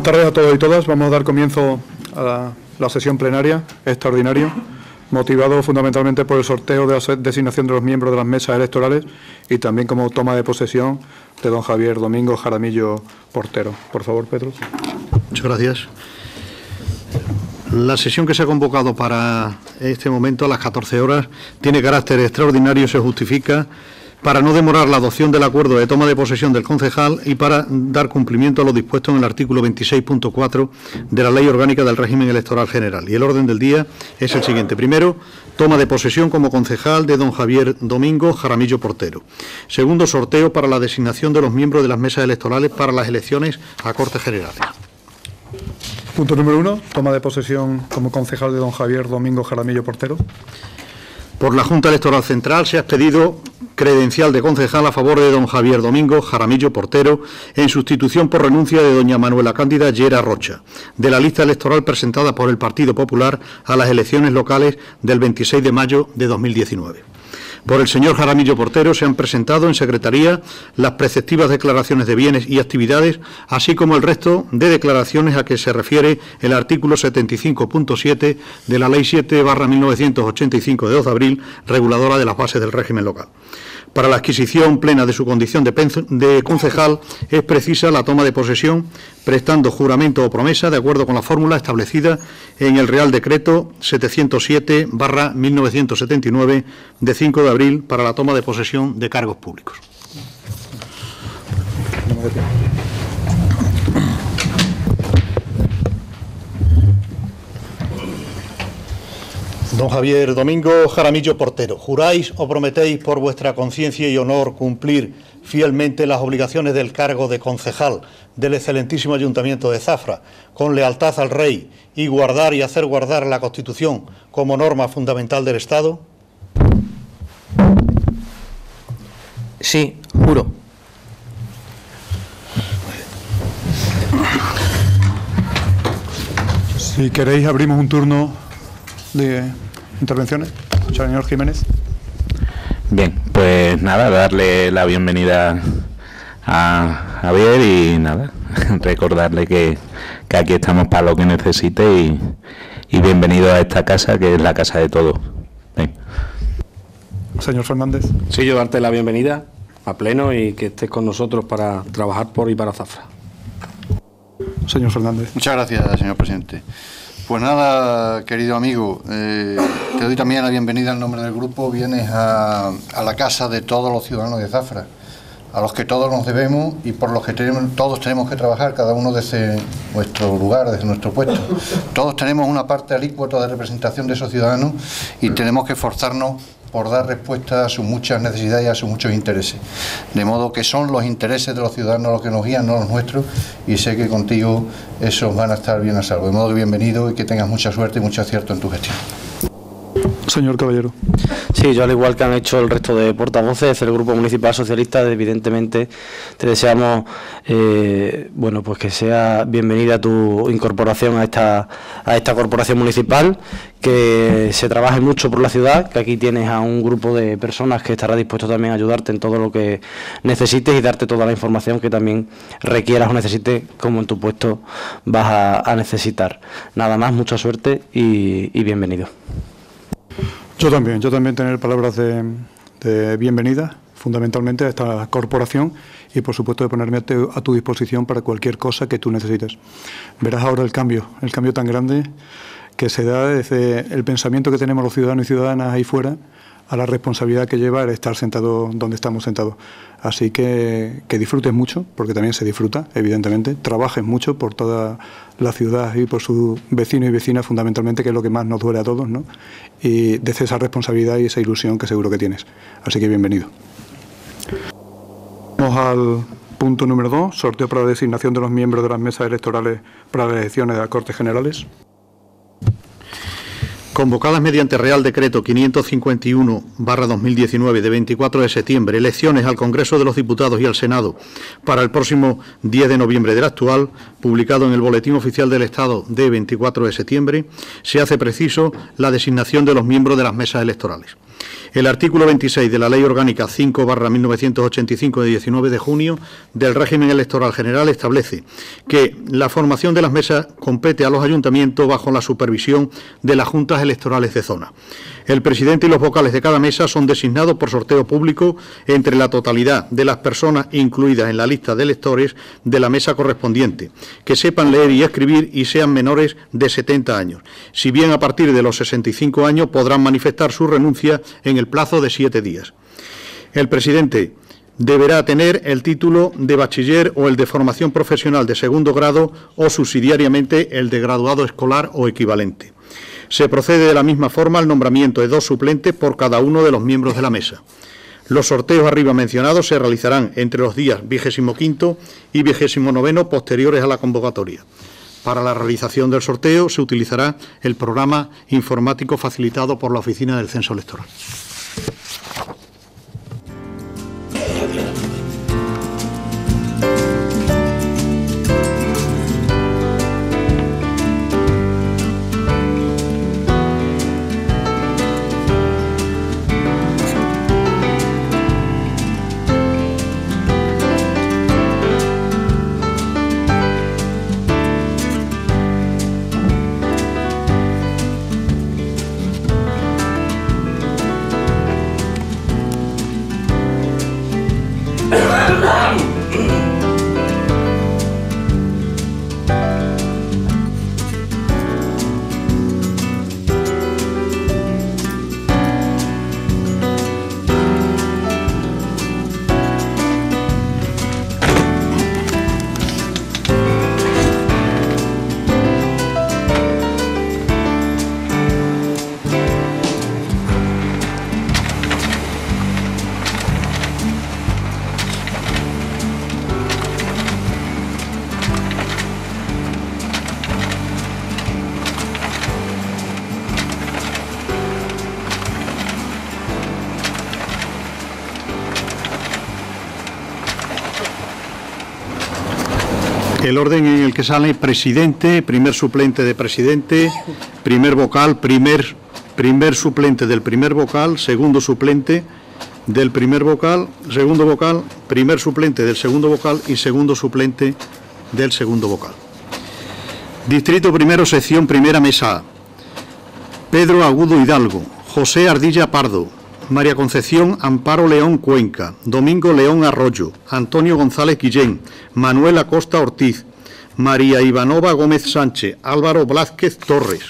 tardes a todos y todas. Vamos a dar comienzo a la sesión plenaria extraordinaria, motivado fundamentalmente por el sorteo de la designación de los miembros de las mesas electorales y también como toma de posesión de don Javier Domingo Jaramillo Portero. Por favor, Pedro. Muchas gracias. La sesión que se ha convocado para este momento a las 14 horas tiene carácter extraordinario y se justifica para no demorar la adopción del acuerdo de toma de posesión del concejal y para dar cumplimiento a lo dispuesto en el artículo 26.4 de la Ley Orgánica del Régimen Electoral General. Y el orden del día es el siguiente. Primero, toma de posesión como concejal de don Javier Domingo Jaramillo Portero. Segundo, sorteo para la designación de los miembros de las mesas electorales para las elecciones a Cortes Generales. Punto número 1, toma de posesión como concejal de don Javier Domingo Jaramillo Portero. Por la Junta Electoral Central se ha expedido credencial de concejal a favor de don Javier Domingo Jaramillo Portero en sustitución por renuncia de doña Manuela Cándida Llera Rocha, de la lista electoral presentada por el Partido Popular a las elecciones locales del 26 de mayo de 2019. Por el señor Jaramillo Portero se han presentado en Secretaría las preceptivas declaraciones de bienes y actividades, así como el resto de declaraciones a que se refiere el artículo 75.7 de la Ley 7/1985 de 2 de abril, reguladora de las bases del régimen local. Para la adquisición plena de su condición de concejal es precisa la toma de posesión prestando juramento o promesa de acuerdo con la fórmula establecida en el Real Decreto 707/1979 de 5 de abril para la toma de posesión de cargos públicos. Don Javier Domingo Jaramillo Portero, ¿juráis o prometéis por vuestra conciencia y honor cumplir fielmente las obligaciones del cargo de concejal del excelentísimo Ayuntamiento de Zafra, con lealtad al Rey y guardar y hacer guardar la Constitución como norma fundamental del Estado? Sí, juro. Si queréis, abrimos un turno de intervenciones. Señor Jiménez. Bien, pues nada, darle la bienvenida a Javier y nada, recordarle que aquí estamos para lo que necesite y bienvenido a esta casa, que es la casa de todos. Ven. Señor Fernández. Sí, yo darte la bienvenida a pleno y que estés con nosotros para trabajar por y para Zafra. Señor Fernández. Muchas gracias, señor presidente. Pues nada, querido amigo, te doy también la bienvenida en nombre del grupo. Vienes a la casa de todos los ciudadanos de Zafra, a los que todos nos debemos y por los que todos tenemos que trabajar, cada uno desde nuestro lugar, desde nuestro puesto. Todos tenemos una parte alícuota de representación de esos ciudadanos y tenemos que esforzarnos por dar respuesta a sus muchas necesidades y a sus muchos intereses. De modo que son los intereses de los ciudadanos los que nos guían, no los nuestros, y sé que contigo esos van a estar bien a salvo. De modo que bienvenido y que tengas mucha suerte y mucho acierto en tu gestión. Señor Caballero. Sí, yo al igual que han hecho el resto de portavoces del Grupo Municipal Socialista, evidentemente te deseamos bueno, pues que sea bienvenida tu incorporación a esta corporación municipal, que se trabaje mucho por la ciudad, que aquí tienes a un grupo de personas que estará dispuesto también a ayudarte en todo lo que necesites y darte toda la información que también requieras o necesites, como en tu puesto vas a necesitar. Nada más, mucha suerte y bienvenido. Yo también tener palabras de bienvenida, fundamentalmente a esta corporación y por supuesto de ponerme a tu disposición para cualquier cosa que tú necesites. Verás ahora el cambio tan grande que se da desde el pensamiento que tenemos los ciudadanos y ciudadanas ahí fuera a la responsabilidad que lleva el estar sentado donde estamos sentados. Así que disfrutes mucho, porque también se disfruta, evidentemente. Trabajes mucho por toda la ciudad y por sus vecinos y vecinas, fundamentalmente, que es lo que más nos duele a todos, ¿no? Y desde esa responsabilidad y esa ilusión que seguro que tienes. Así que bienvenido. Vamos al punto número 2, sorteo para la designación de los miembros de las mesas electorales para las elecciones de las Cortes Generales. Convocadas mediante Real Decreto 551/2019 de 24 de septiembre, elecciones al Congreso de los Diputados y al Senado para el próximo 10 de noviembre del actual, publicado en el Boletín Oficial del Estado de 24 de septiembre, se hace preciso la designación de los miembros de las mesas electorales. El artículo 26 de la Ley Orgánica 5/1985 de 19 de junio del régimen electoral general establece que la formación de las mesas compete a los ayuntamientos bajo la supervisión de las juntas electorales de zona. El presidente y los vocales de cada mesa son designados por sorteo público entre la totalidad de las personas incluidas en la lista de electores de la mesa correspondiente, que sepan leer y escribir y sean menores de 70 años. Si bien a partir de los 65 años podrán manifestar su renuncia en el plazo de 7 días. El presidente deberá tener el título de bachiller o el de formación profesional de segundo grado o subsidiariamente el de graduado escolar o equivalente. Se procede de la misma forma al nombramiento de 2 suplentes por cada uno de los miembros de la mesa. Los sorteos arriba mencionados se realizarán entre los días 25 y 29 posteriores a la convocatoria. Para la realización del sorteo se utilizará el programa informático facilitado por la Oficina del Censo Electoral. El orden en el que sale presidente, primer suplente de presidente, primer vocal, primer suplente del primer vocal, segundo suplente del primer vocal, segundo vocal, primer suplente del segundo vocal y segundo suplente del segundo vocal. Distrito primero, sección primera, mesa A. Pedro Agudo Hidalgo, José Ardilla Pardo, María Concepción Amparo León Cuenca, Domingo León Arroyo, Antonio González Guillén, Manuel Acosta Ortiz, María Ivanova Gómez Sánchez, Álvaro Blázquez Torres,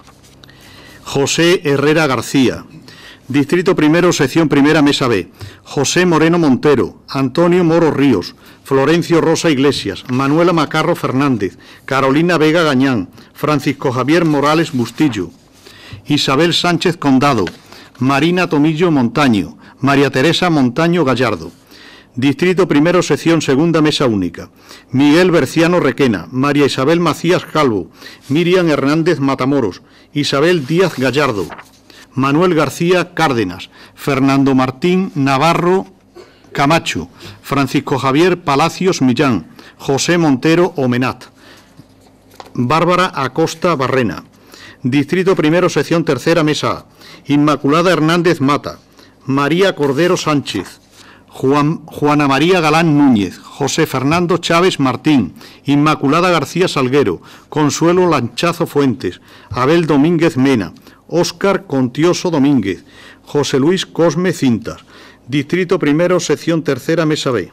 José Herrera García. Distrito primero, sección primera, mesa B. José Moreno Montero, Antonio Moro Ríos, Florencio Rosa Iglesias, Manuela Macarro Fernández, Carolina Vega Gañán, Francisco Javier Morales Bustillo, Isabel Sánchez Condado, Marina Tomillo Montaño, María Teresa Montaño Gallardo. Distrito primero, sección segunda, mesa única. Miguel Berciano Requena, María Isabel Macías Calvo, Miriam Hernández Matamoros, Isabel Díaz Gallardo, Manuel García Cárdenas, Fernando Martín Navarro Camacho, Francisco Javier Palacios Millán, José Montero Omenat, Bárbara Acosta Barrena. Distrito primero, sección tercera, mesa A. Inmaculada Hernández Mata, María Cordero Sánchez, Juana María Galán Núñez, José Fernando Chávez Martín, Inmaculada García Salguero, Consuelo Lanchazo Fuentes, Abel Domínguez Mena, Óscar Contioso Domínguez, José Luis Cosme Cintas. Distrito primero, sección tercera, mesa B.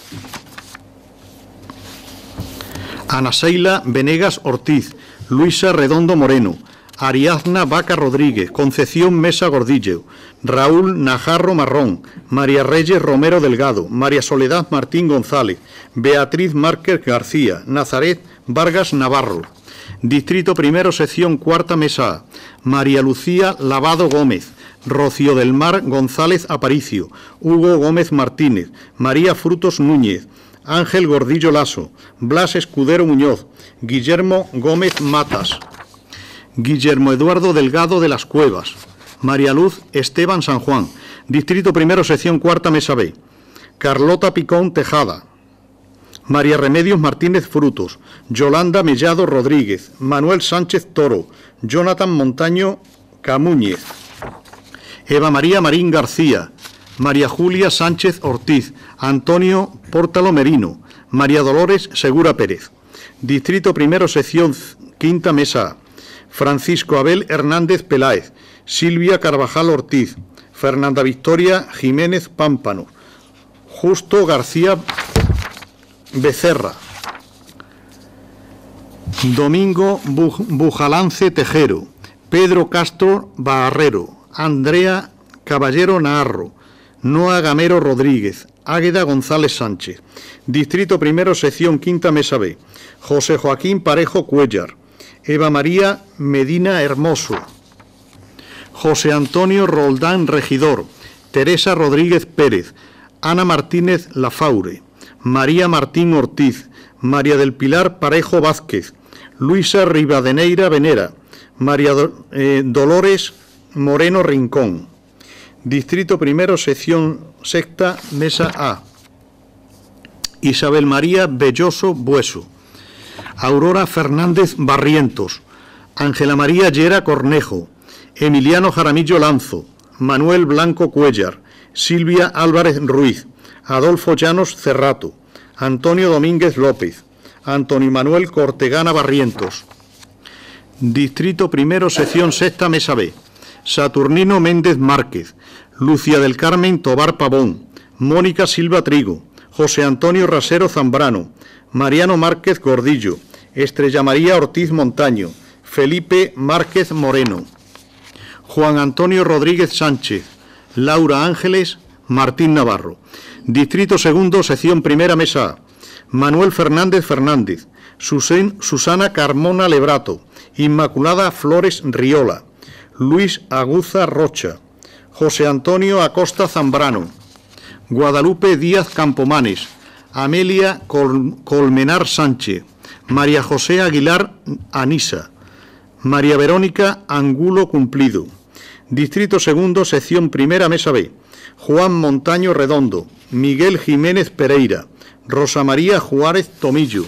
Ana Seila Venegas Ortiz, Luisa Redondo Moreno, Ariadna Vaca Rodríguez, Concepción Mesa Gordillo, Raúl Najarro Marrón, María Reyes Romero Delgado, María Soledad Martín González, Beatriz Márquez García, Nazaret Vargas Navarro. Distrito primero, sección cuarta, mesa A. María Lucía Lavado Gómez, Rocío del Mar González Aparicio, Hugo Gómez Martínez, María Frutos Núñez, Ángel Gordillo Lasso, Blas Escudero Muñoz, Guillermo Gómez Matas, Guillermo Eduardo Delgado de las Cuevas, María Luz Esteban San Juan. Distrito primero, sección cuarta, mesa B. Carlota Picón Tejada, María Remedios Martínez Frutos, Yolanda Mellado Rodríguez, Manuel Sánchez Toro, Jonathan Montaño Camúñez. Eva María Marín García, María Julia Sánchez Ortiz, Antonio Pórtalo Merino, María Dolores Segura Pérez. Distrito primero, sección quinta, mesa A. Francisco Abel Hernández Peláez, Silvia Carvajal Ortiz, Fernanda Victoria Jiménez Pámpano, Justo García Becerra, Domingo Bujalance Tejero, Pedro Castro Barrero, Andrea Caballero Naharro, Noa Gamero Rodríguez, Águeda González Sánchez. Distrito primero, sección quinta, mesa B. José Joaquín Parejo Cuellar, Eva María Medina Hermoso, José Antonio Roldán Regidor, Teresa Rodríguez Pérez, Ana Martínez Lafaure, María Martín Ortiz, María del Pilar Parejo Vázquez, Luisa Rivadeneira Venera, María Dolores Moreno Rincón. Distrito primero, sección sexta, mesa A. Isabel María Belloso Bueso, Aurora Fernández Barrientos, Ángela María Llera Cornejo, Emiliano Jaramillo Lanzo, Manuel Blanco Cuellar, Silvia Álvarez Ruiz, Adolfo Llanos Cerrato, Antonio Domínguez López, Antonio Manuel Cortegana Barrientos. Distrito primero, sección sexta, mesa B. Saturnino Méndez Márquez, Lucia del Carmen Tobar Pavón, Mónica Silva Trigo, José Antonio Rasero Zambrano, Mariano Márquez Gordillo, Estrella María Ortiz Montaño, Felipe Márquez Moreno, Juan Antonio Rodríguez Sánchez, Laura Ángeles Martín Navarro. Distrito segundo, sección primera, mesa A. Manuel Fernández Fernández, Susana Carmona Lebrato, Inmaculada Flores Riola, Luis Aguza Rocha, José Antonio Acosta Zambrano, Guadalupe Díaz Campomanes, Amelia Colmenar Sánchez, María José Aguilar Anisa, María Verónica Angulo Cumplido. Distrito segundo, sección primera, mesa B. Juan Montaño Redondo, Miguel Jiménez Pereira, Rosa María Juárez Tomillo,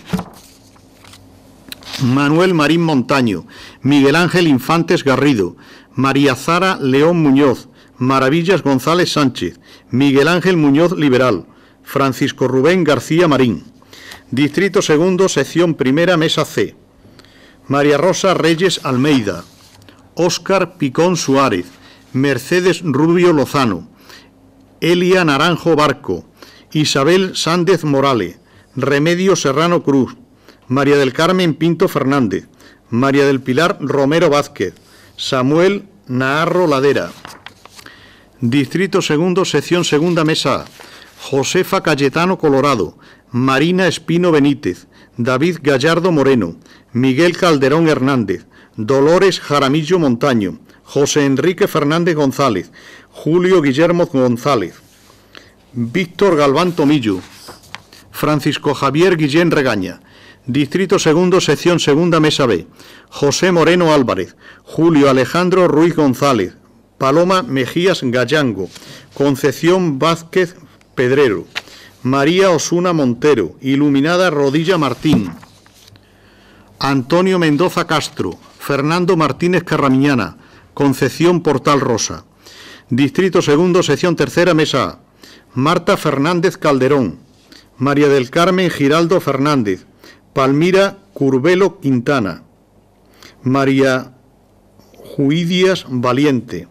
Manuel Marín Montaño, Miguel Ángel Infantes Garrido, María Zara León Muñoz, Maravillas González Sánchez, Miguel Ángel Muñoz Liberal, Francisco Rubén García Marín. Distrito segundo, sección primera, mesa C. María Rosa Reyes Almeida, Óscar Picón Suárez, Mercedes Rubio Lozano, Elia Naranjo Barco, Isabel Sández Morales, Remedio Serrano Cruz, María del Carmen Pinto Fernández, María del Pilar Romero Vázquez, Samuel Naharro Ladera. Distrito segundo, sección segunda, mesa A. Josefa Cayetano Colorado, Marina Espino Benítez, David Gallardo Moreno, Miguel Calderón Hernández, Dolores Jaramillo Montaño, José Enrique Fernández González, Julio Guillermo González, Víctor Galván Tomillo, Francisco Javier Guillén Regaña. Distrito segundo, sección segunda, mesa B. José Moreno Álvarez, Julio Alejandro Ruiz González, Paloma Mejías Gallango, Concepción Vázquez Pedrero, María Osuna Montero, Iluminada Rodilla Martín, Antonio Mendoza Castro, Fernando Martínez Carramiñana, Concepción Portal Rosa. Distrito segundo, sección tercera, mesa A. Marta Fernández Calderón, María del Carmen Giraldo Fernández, Palmira Curbelo Quintana, María Juidias Valiente,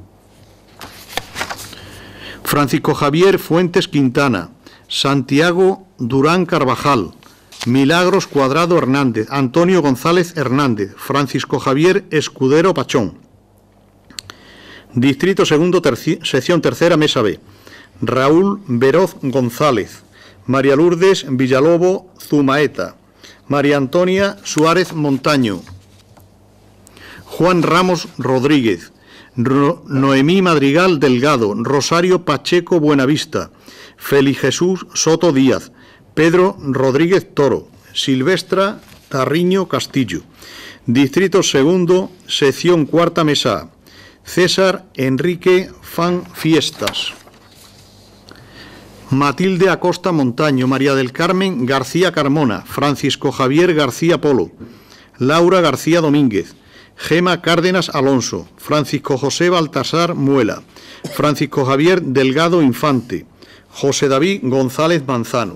Francisco Javier Fuentes Quintana, Santiago Durán Carvajal, Milagros Cuadrado Hernández, Antonio González Hernández, Francisco Javier Escudero Pachón. Distrito segundo, sección tercera, mesa B. Raúl Veroz González, María Lourdes Villalobo Zumaeta, María Antonia Suárez Montaño, Juan Ramos Rodríguez, Noemí Madrigal Delgado, Rosario Pacheco Buenavista, Félix Jesús Soto Díaz, Pedro Rodríguez Toro, Silvestra Tarriño Castillo. Distrito segundo, sección cuarta, mesa A. César Enrique Fan Fiestas, Matilde Acosta Montaño, María del Carmen García Carmona, Francisco Javier García Polo, Laura García Domínguez, Gema Cárdenas Alonso, Francisco José Baltasar Muela, Francisco Javier Delgado Infante, José David González Manzano.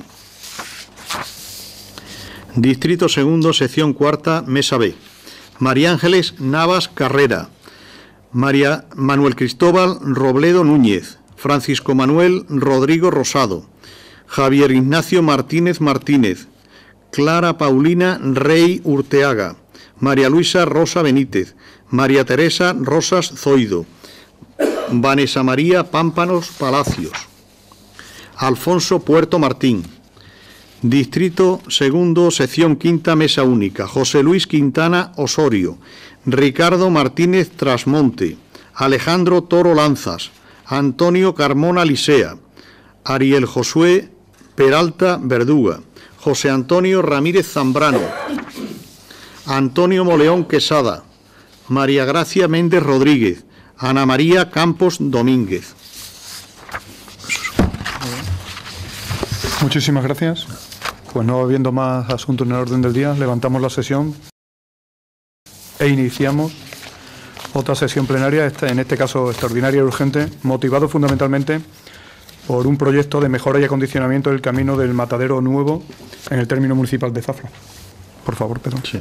Distrito segundo, sección cuarta, mesa B. María Ángeles Navas Carrera, Manuel Cristóbal Robledo Núñez, Francisco Manuel Rodrigo Rosado, Javier Ignacio Martínez Martínez, Clara Paulina Rey Urteaga, María Luisa Rosa Benítez, María Teresa Rosas Zoido, Vanessa María Pámpanos Palacios, Alfonso Puerto Martín. Distrito segundo, sección quinta, mesa única, José Luis Quintana Osorio, Ricardo Martínez Trasmonte, Alejandro Toro Lanzas, Antonio Carmona Lisea, Ariel Josué Peralta Verduga, José Antonio Ramírez Zambrano, Antonio Moleón Quesada, María Gracia Méndez Rodríguez, Ana María Campos Domínguez. Muchísimas gracias. Pues no habiendo más asuntos en el orden del día, levantamos la sesión e iniciamos otra sesión plenaria, en este caso extraordinaria y urgente, motivado fundamentalmente por un proyecto de mejora y acondicionamiento del camino del Matadero Nuevo en el término municipal de Zafra. Por favor, Pedro. Sí.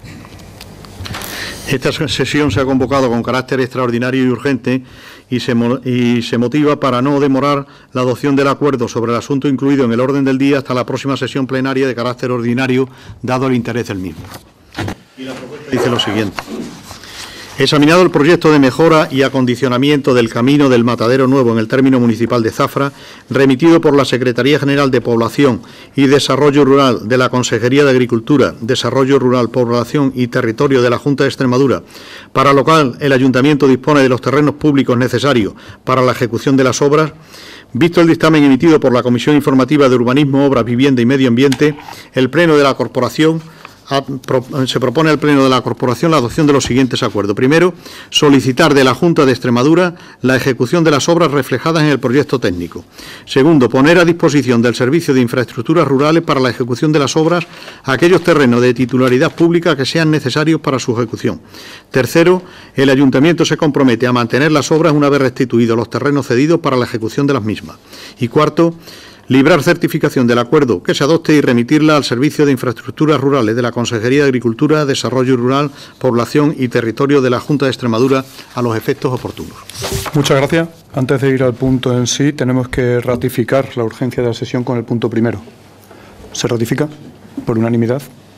Esta sesión se ha convocado con carácter extraordinario y urgente y se motiva para no demorar la adopción del acuerdo sobre el asunto incluido en el orden del día hasta la próxima sesión plenaria de carácter ordinario, dado el interés del mismo. Y la propuesta dice lo siguiente. Examinado el proyecto de mejora y acondicionamiento del camino del Matadero Nuevo en el término municipal de Zafra, remitido por la Secretaría General de Población y Desarrollo Rural de la Consejería de Agricultura, Desarrollo Rural, Población y Territorio de la Junta de Extremadura, para lo cual el Ayuntamiento dispone de los terrenos públicos necesarios para la ejecución de las obras, visto el dictamen emitido por la Comisión Informativa de Urbanismo, Obras, Vivienda y Medio Ambiente, el Pleno de la Corporación se propone al Pleno de la Corporación la adopción de los siguientes acuerdos. Primero, solicitar de la Junta de Extremadura la ejecución de las obras reflejadas en el proyecto técnico. Segundo, poner a disposición del Servicio de Infraestructuras Rurales para la ejecución de las obras aquellos terrenos de titularidad pública que sean necesarios para su ejecución. Tercero, el Ayuntamiento se compromete a mantener las obras una vez restituidos los terrenos cedidos para la ejecución de las mismas. Y cuarto, librar certificación del acuerdo que se adopte y remitirla al Servicio de Infraestructuras Rurales de la Consejería de Agricultura, Desarrollo Rural, Población y Territorio de la Junta de Extremadura a los efectos oportunos. Muchas gracias. Antes de ir al punto en sí, tenemos que ratificar la urgencia de la sesión con el punto primero. ¿Se ratifica por unanimidad?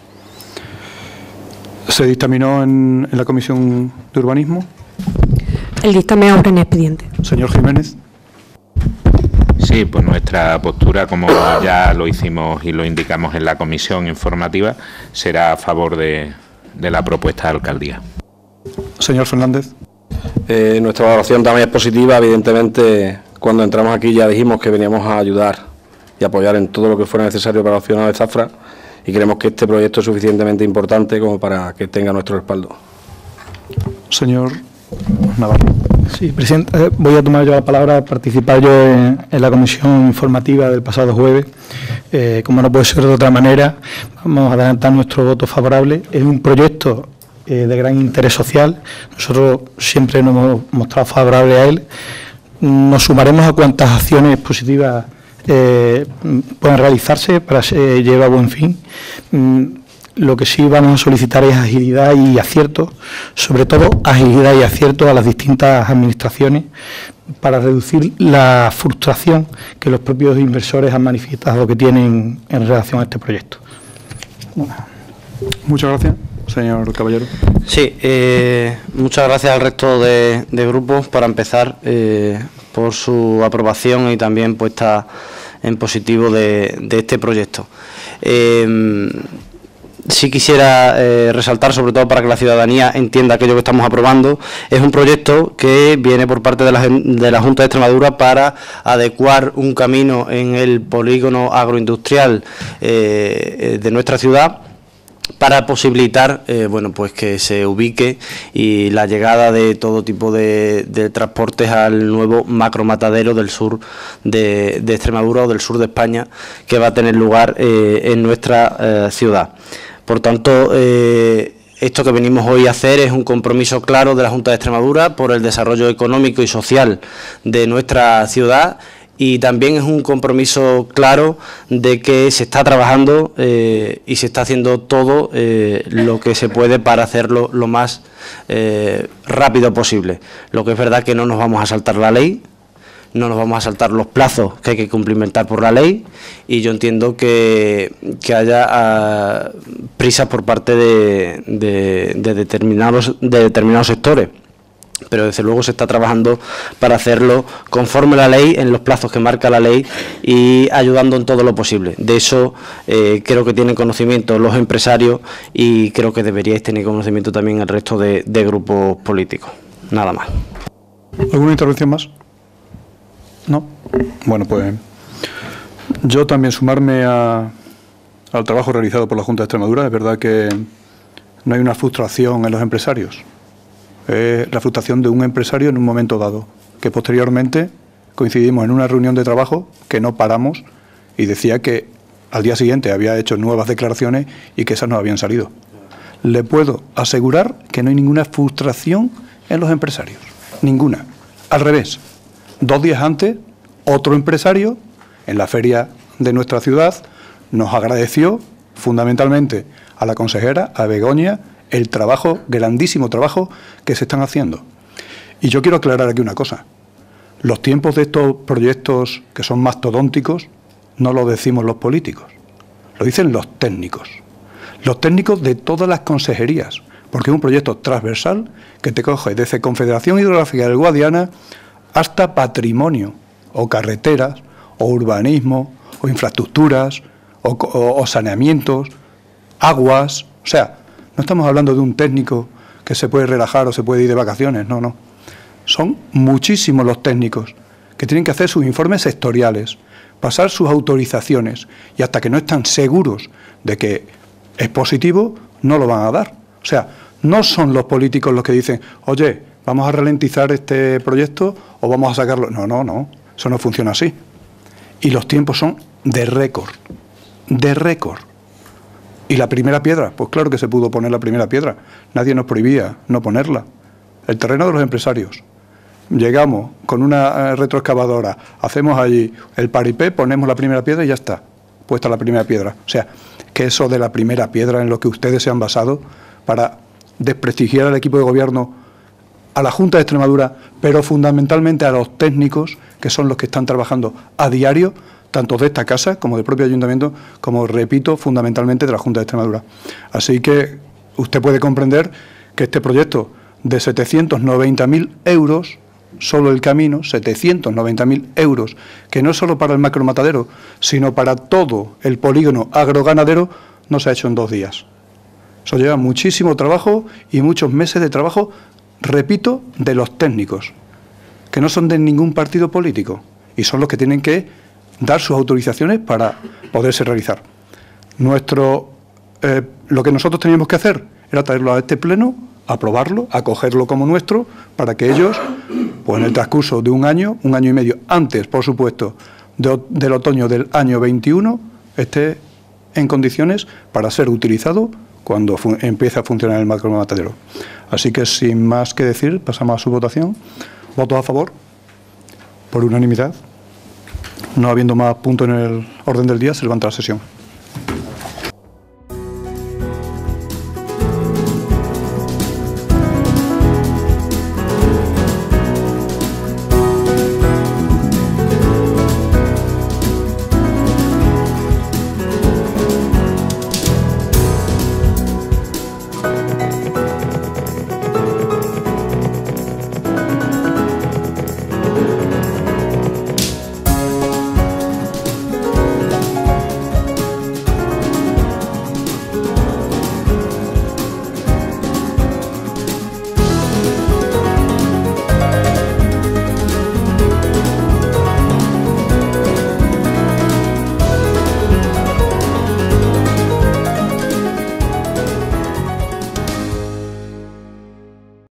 ¿Se dictaminó en la Comisión de Urbanismo? El dictamen ahora en expediente. Señor Jiménez. Sí, pues nuestra postura, como ya lo hicimos y lo indicamos en la comisión informativa, será a favor de la propuesta de alcaldía. Señor Fernández. Nuestra valoración también es positiva. Evidentemente, cuando entramos aquí ya dijimos que veníamos a ayudar y apoyar en todo lo que fuera necesario para la ciudad de Zafra, y creemos que este proyecto es suficientemente importante como para que tenga nuestro respaldo. Señor Navarro. Sí, presidente, voy a tomar yo la palabra, participar yo en la comisión informativa del pasado jueves. Como no puede ser de otra manera, vamos a adelantar nuestro voto favorable. Es un proyecto de gran interés social. Nosotros siempre nos hemos mostrado favorables a él. Nos sumaremos a cuantas acciones positivas puedan realizarse para llevar a buen fin. Lo que sí vamos a solicitar es agilidad y acierto, sobre todo agilidad y acierto a las distintas administraciones para reducir la frustración que los propios inversores han manifestado que tienen en relación a este proyecto. Bueno. Muchas gracias, señor Caballero. Sí, muchas gracias al resto de grupos, para empezar, por su aprobación y también puesta en positivo de este proyecto. Sí quisiera resaltar, sobre todo para que la ciudadanía entienda aquello que estamos aprobando, es un proyecto que viene por parte de la Junta de Extremadura para adecuar un camino en el polígono agroindustrial de nuestra ciudad, para posibilitar bueno, pues que se ubique y la llegada de todo tipo de transportes al nuevo macromatadero del sur de Extremadura o del sur de España, que va a tener lugar en nuestra ciudad. Por tanto, esto que venimos hoy a hacer es un compromiso claro de la Junta de Extremadura por el desarrollo económico y social de nuestra ciudad, y también es un compromiso claro de que se está trabajando y se está haciendo todo lo que se puede para hacerlo lo más rápido posible. Lo que es verdad que no nos vamos a saltar la ley, no nos vamos a saltar los plazos que hay que cumplimentar por la ley, y yo entiendo que haya prisas por parte de determinados sectores. Pero desde luego se está trabajando para hacerlo conforme a la ley, en los plazos que marca la ley y ayudando en todo lo posible. De eso creo que tienen conocimiento los empresarios y creo que deberíais tener conocimiento también el resto de grupos políticos. Nada más. ¿Alguna intervención más? ¿No? Bueno, pues yo también sumarme al trabajo realizado por la Junta de Extremadura. Es verdad que no hay una frustración en los empresarios. Es la frustración de un empresario en un momento dado, que posteriormente coincidimos en una reunión de trabajo que no paramos, y decía que al día siguiente había hecho nuevas declaraciones y que esas no habían salido. Le puedo asegurar que no hay ninguna frustración en los empresarios, ninguna. Al revés, 2 días antes, otro empresario en la feria de nuestra ciudad nos agradeció fundamentalmente a la consejera, a Begoña, el trabajo, grandísimo trabajo que se están haciendo. Y yo quiero aclarar aquí una cosa. Los tiempos de estos proyectos que son mastodónticos no lo decimos los políticos, lo dicen los técnicos de todas las consejerías, porque es un proyecto transversal que te coge desde Confederación Hidrográfica del Guadiana hasta patrimonio, o carreteras, o urbanismo, o infraestructuras, o saneamientos, aguas, o sea, no estamos hablando de un técnico que se puede relajar o se puede ir de vacaciones, no, no. Son muchísimos los técnicos que tienen que hacer sus informes sectoriales, pasar sus autorizaciones, y hasta que no están seguros de que es positivo, no lo van a dar. O sea, no son los políticos los que dicen, oye, vamos a ralentizar este proyecto o vamos a sacarlo. No, no, no, eso no funciona así. Y los tiempos son de récord, de récord. ¿Y la primera piedra? Pues claro que se pudo poner la primera piedra. Nadie nos prohibía no ponerla. El terreno de los empresarios. Llegamos con una retroexcavadora, hacemos allí el paripé, ponemos la primera piedra y ya está, puesta la primera piedra. O sea, que eso de la primera piedra en lo que ustedes se han basado para desprestigiar al equipo de gobierno, a la Junta de Extremadura, pero fundamentalmente a los técnicos, que son los que están trabajando a diario, tanto de esta casa como del propio ayuntamiento, como, repito, fundamentalmente de la Junta de Extremadura. Así que usted puede comprender que este proyecto de 790.000 euros, solo el camino, 790.000 euros, que no es solo para el macromatadero, sino para todo el polígono agroganadero, no se ha hecho en 2 días. Eso lleva muchísimo trabajo y muchos meses de trabajo, repito, de los técnicos, que no son de ningún partido político y son los que tienen que dar sus autorizaciones para poderse realizar. Lo que nosotros teníamos que hacer era traerlo a este pleno, aprobarlo, acogerlo como nuestro, para que ellos, pues en el transcurso de un año y medio, antes, por supuesto, del otoño del año 21, esté en condiciones para ser utilizado cuando empiece a funcionar el macromatadero. Así que, sin más que decir, pasamos a su votación. ¿Votos a favor? Por unanimidad. No habiendo más puntos en el orden del día, se levanta la sesión.